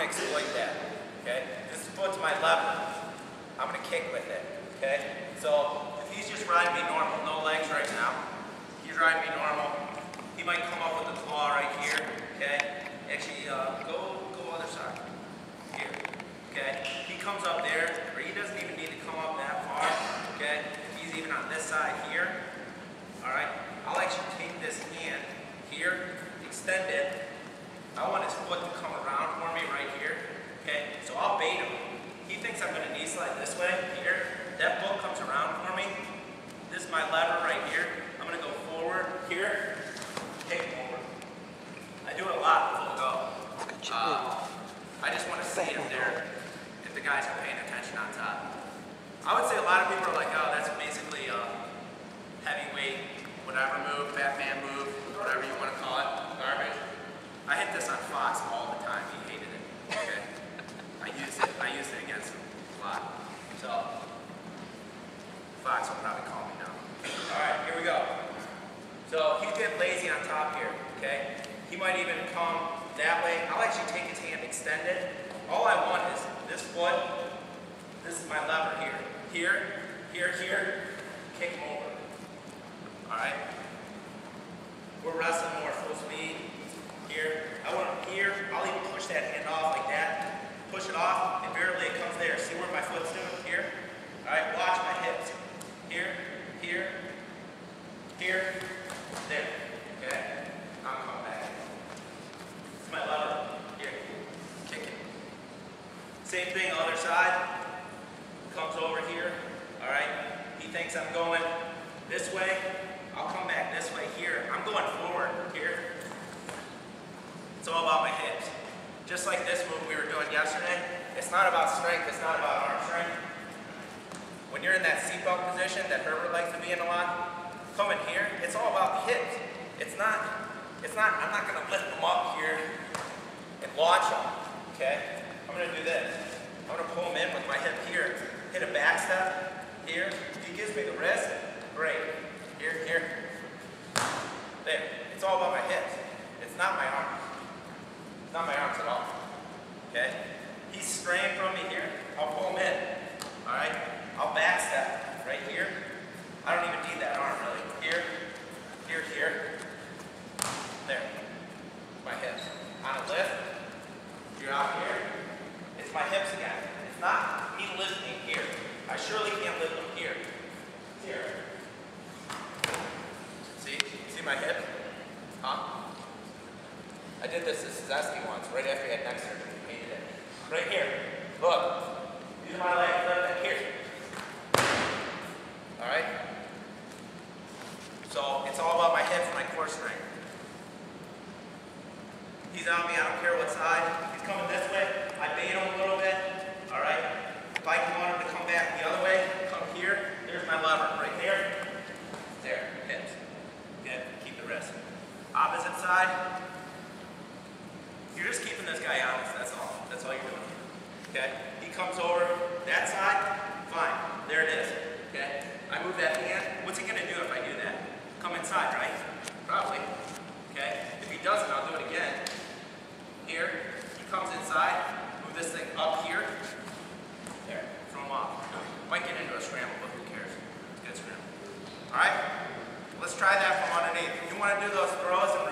exploit that, okay? This foot's my lever. I'm gonna kick with it, okay? So if he's just riding me normal, no legs right now, he's riding me normal, he might come up with a claw right here, okay? Actually, go other side, here, okay? He comes up there, or he doesn't even need to come up that far, okay? If he's even on this side here, all right? I'll actually take this hand here, extend it. I want his foot to come around for me right here, okay? So I'll bait him. He thinks I'm gonna knee slide this way, here. That foot comes around for me. This is my lever right here. I'm gonna go forward here, take him over. I do it a lot, full go. I just wanna see if the guys are paying attention on top. I would say a lot of people are like, oh, that's basically heavyweight, whatever move, Batman move, whatever you wanna call it, garbage. I hit this on Fox all the time. He hated it. Okay? I used it against him a lot. So Fox will probably call me now. Alright, here we go. So he's getting lazy on top here, okay? He might even come that way. I'll actually take his hand, extend it. All I want is this foot, this is my lever here. Here, kick him over. Alright? We're wrestling more full speed. Here, I want him here, I'll even push that hand off like that. Push it off, and barely it comes there. See where my foot's doing? Here. Alright, watch my hips. Here, there. Okay? I'm coming back. It's my lever. Here. Kick it. Same thing, other side. Comes over here. Alright? He thinks I'm going this way. I'll come back this way here. I'm going forward here. It's all about my hips. Just like this move we were doing yesterday, it's not about strength, it's not about arm strength. When you're in that seatbelt position that Herbert likes to be in a lot, coming here, it's all about the hips. I'm not gonna lift them up here and launch them, okay? I'm gonna do this. I'm gonna pull them in with my hip here, hit a back step here. If he gives me the wrist, great. Here. There. It's all about my hips. It's not my arms. It's not my arms at all. Okay? He's straying from me here. I'll pull him in. Alright? I'll back step right here. I don't even need that arm really. Here. There. My hips. On a lift, you're out here. It's my hips again. It's not me lifting here. I surely can't lift them here. Here. See my hip? Huh? I did this to Suzeski once, right after he had neck surgery. He hated it. Right here. Look. These are my legs. Right here. Alright? So, it's all about my hips and my core strength. He's on me, I don't care what side. He's coming this way. I bait him a little bit. Alright? If I want him to come back the other way, come here. There's my lever. Right there. There. Hips. Good. Keep the wrist. Opposite side. You're just keeping this guy honest, that's all. That's all you're doing. Okay? He comes over that side, fine. There it is. Okay? I move that hand. What's he gonna do if I do that? Come inside, right? Probably. Okay? If he doesn't, I'll do it again. Here. He comes inside. Move this thing up here. There. Throw him off. Might get into a scramble, but who cares? It's a good scramble. Alright? Let's try that from underneath. If you want to do those throws and